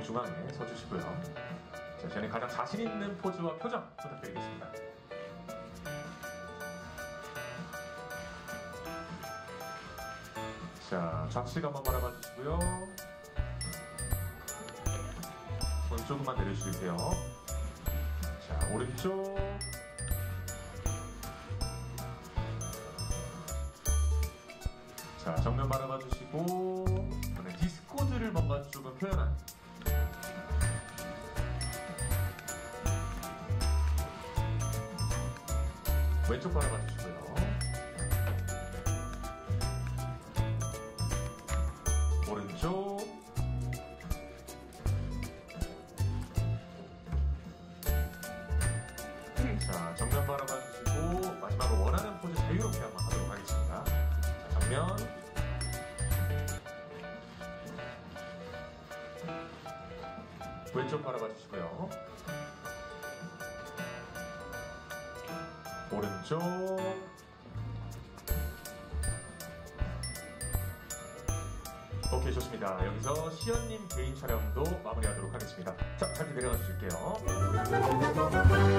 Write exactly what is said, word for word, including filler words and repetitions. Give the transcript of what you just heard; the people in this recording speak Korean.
중앙에 서주시고요. 자, 저는 가장 자신 있는 포즈와 표정 부탁드리겠습니다. 자, 좌측 한번 바라봐 주시고요. 손 조금만 내려주실게요. 자, 오른쪽. 자, 정면 바라봐 주시고, 이번에 디스코드를 뭔가 조금 표현한. 왼쪽 바라봐 주시고요. 오른쪽. 자, 정면 바라봐 주시고, 마지막으로 원하는 포즈 자유롭게 한번 하도록 하겠습니다. 자, 정면. 왼쪽 바라봐 주시고요. 오른쪽. 오케이, 좋습니다. 여기서 시연님 개인 촬영도 마무리하도록 하겠습니다. 자, 살짝 내려가 주실게요.